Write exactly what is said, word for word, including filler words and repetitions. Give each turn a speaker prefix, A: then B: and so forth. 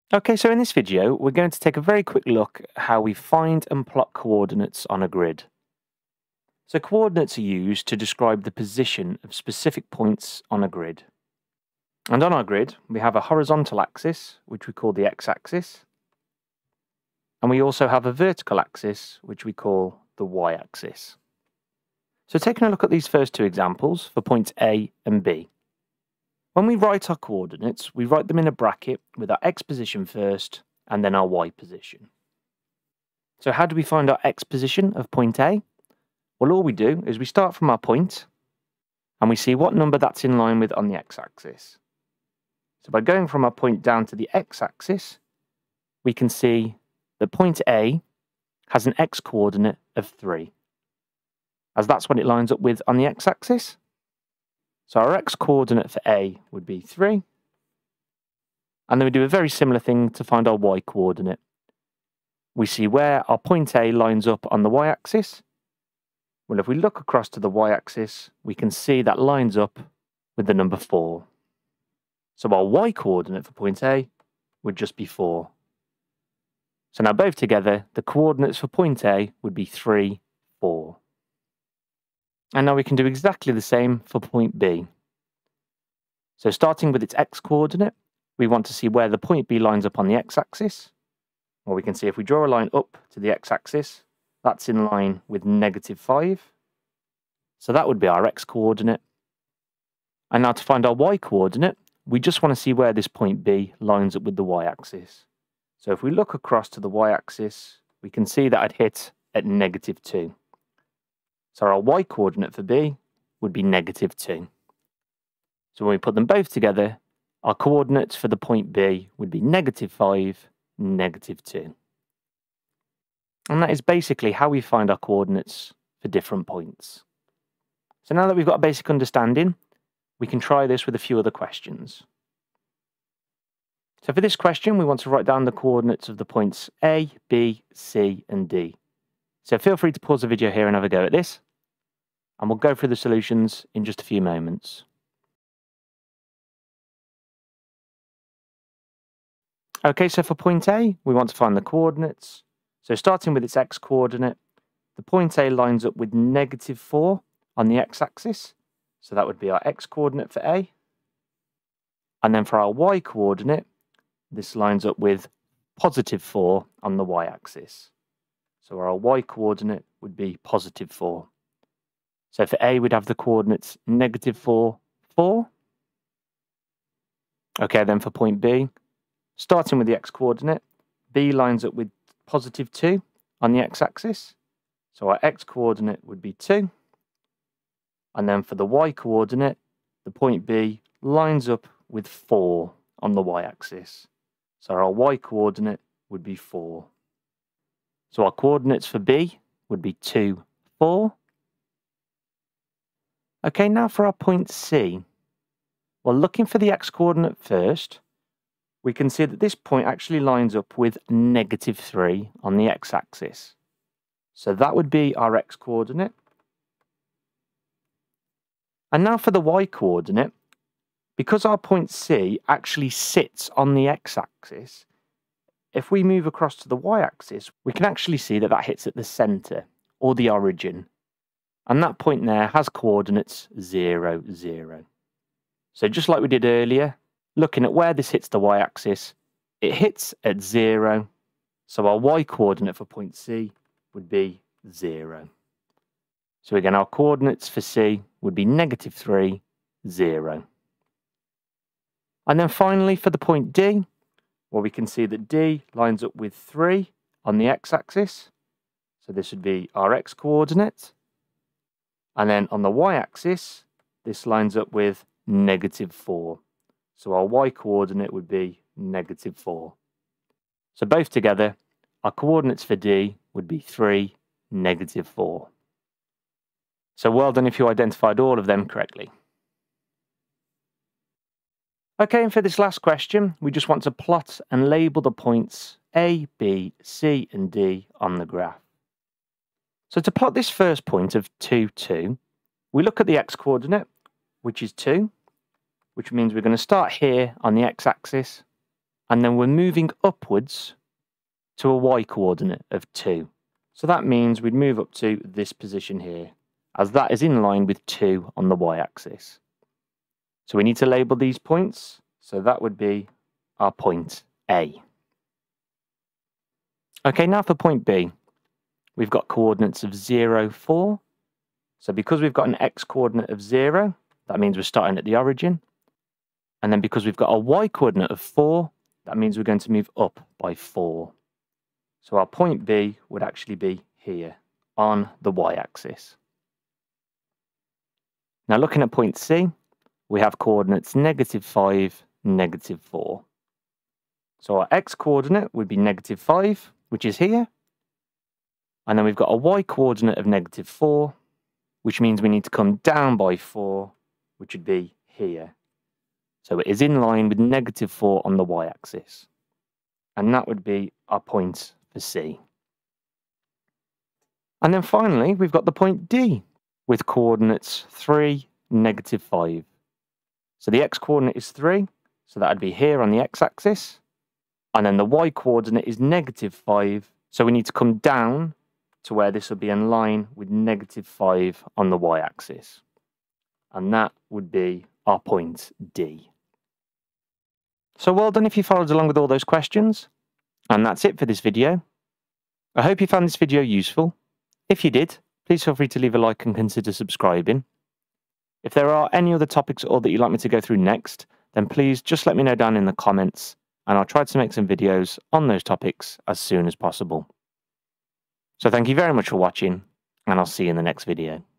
A: Okay, so in this video, we're going to take a very quick look at how we find and plot coordinates on a grid. So coordinates are used to describe the position of specific points on a grid. And on our grid, we have a horizontal axis, which we call the x-axis. And we also have a vertical axis, which we call the y-axis. So taking a look at these first two examples for points A and B. When we write our coordinates, we write them in a bracket with our x position first and then our y position. So how do we find our x position of point A? Well, all we do is we start from our point and we see what number that's in line with on the x-axis. So by going from our point down to the x-axis, we can see that point A has an x-coordinate of three, as that's what it lines up with on the x-axis. So our x-coordinate for A would be three. And then we do a very similar thing to find our y-coordinate. We see where our point A lines up on the y-axis. Well, if we look across to the y-axis, we can see that lines up with the number four. So our y-coordinate for point A would just be four. So now both together, the coordinates for point A would be three, four. And now we can do exactly the same for point B. So starting with its x-coordinate, we want to see where the point B lines up on the x-axis. Well, we can see if we draw a line up to the x-axis, that's in line with negative five. So that would be our x-coordinate. And now to find our y-coordinate, we just want to see where this point B lines up with the y-axis. So if we look across to the y-axis, we can see that it hit at negative two. So our y-coordinate for B would be negative two. So when we put them both together, our coordinates for the point B would be negative five, negative two. And that is basically how we find our coordinates for different points. So now that we've got a basic understanding, we can try this with a few other questions. So for this question, we want to write down the coordinates of the points A, B, C, and D. So feel free to pause the video here and have a go at this. And we'll go through the solutions in just a few moments. Okay, so for point A, we want to find the coordinates. So starting with its x-coordinate, the point A lines up with negative four on the x-axis. So that would be our x-coordinate for A. And then for our y-coordinate, this lines up with positive four on the y-axis. So our y-coordinate would be positive four. So for A, we'd have the coordinates negative four, four. Okay, then for point B, starting with the x-coordinate, B lines up with positive two on the x-axis. So our x-coordinate would be two. And then for the y-coordinate, the point B lines up with four on the y-axis. So our y-coordinate would be four. So our coordinates for B would be two, four. Okay, now for our point C. Well, looking for the x-coordinate first, we can see that this point actually lines up with negative three on the x-axis. So that would be our x-coordinate. And now for the y-coordinate, because our point C actually sits on the x-axis, if we move across to the y-axis, we can actually see that that hits at the centre, or the origin. And that point there has coordinates zero, zero. So just like we did earlier, looking at where this hits the y-axis, it hits at zero. So our y-coordinate for point C would be zero. So again, our coordinates for C would be negative three, zero. And then finally for the point D, well, we can see that D lines up with three on the x-axis. So this would be our x-coordinate. And then on the y-axis, this lines up with negative four. So our y-coordinate would be negative four. So both together, our coordinates for D would be three, negative four. So well done if you identified all of them correctly. Okay, and for this last question, we just want to plot and label the points A, B, C, and D on the graph. So to plot this first point of two, two, we look at the x-coordinate, which is two, which means we're going to start here on the x-axis, and then we're moving upwards to a y coordinate of two. So that means we'd move up to this position here, as that is in line with two on the y-axis. So we need to label these points, so that would be our point A. Okay, now for point B, we've got coordinates of zero, four. So because we've got an x-coordinate of zero, that means we're starting at the origin. And then because we've got a y-coordinate of four, that means we're going to move up by four. So our point B would actually be here on the y-axis. Now looking at point C, we have coordinates negative five, negative four. So our x-coordinate would be negative five, which is here. And then we've got a y-coordinate of negative four, which means we need to come down by four, which would be here. So it is in line with negative four on the y-axis. And that would be our point for C. And then finally, we've got the point D with coordinates three, negative five. So the x-coordinate is three, so that would be here on the x-axis. And then the y-coordinate is negative five, so we need to come down to where this will be in line with negative five on the y-axis. And that would be our point D. So well done if you followed along with all those questions. And that's it for this video. I hope you found this video useful. If you did, please feel free to leave a like and consider subscribing. If there are any other topics at all that you'd like me to go through next, then please just let me know down in the comments, and I'll try to make some videos on those topics as soon as possible. So thank you very much for watching, and I'll see you in the next video.